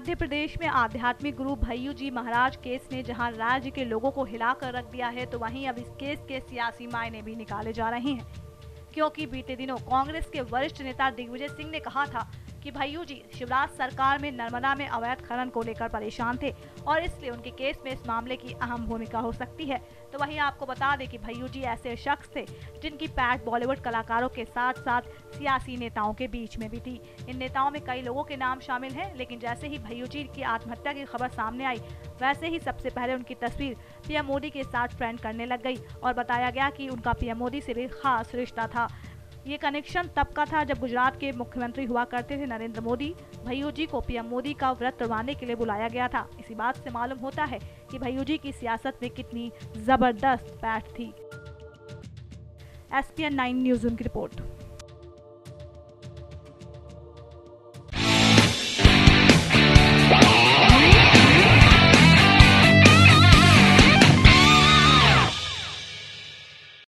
मध्य प्रदेश में आध्यात्मिक गुरु भय्यू जी महाराज केस ने जहां राज्य के लोगों को हिलाकर रख दिया है, तो वहीं अब इस केस के सियासी मायने भी निकाले जा रहे हैं। क्योंकि बीते दिनों कांग्रेस के वरिष्ठ नेता दिग्विजय सिंह ने कहा था कि भय्यू जी शिवराज सरकार में नर्मदा में अवैध खनन को लेकर परेशान थे और इसलिए उनके केस में इस मामले की अहम भूमिका हो सकती है। तो वहीं आपको बता दें कि भय्यू जी ऐसे शख्स थे जिनकी पैठ बॉलीवुड कलाकारों के साथ साथ सियासी नेताओं के बीच में भी थी। इन नेताओं में कई लोगों के नाम शामिल हैं, लेकिन जैसे ही भय्यू जी की आत्महत्या की खबर सामने आई, वैसे ही सबसे पहले उनकी तस्वीर पीएम मोदी के साथ ट्रेंड करने लग गई और बताया गया कि उनका पीएम मोदी से भी खास रिश्ता था। ये कनेक्शन तब का था जब गुजरात के मुख्यमंत्री हुआ करते थे नरेंद्र मोदी। भय्यू जी को पीएम मोदी का व्रत तुड़वाने के लिए बुलाया गया था। इसी बात से मालूम होता है कि भय्यू जी की सियासत में कितनी जबरदस्त पैठ थी। SPN 9 न्यूज़ की रिपोर्ट।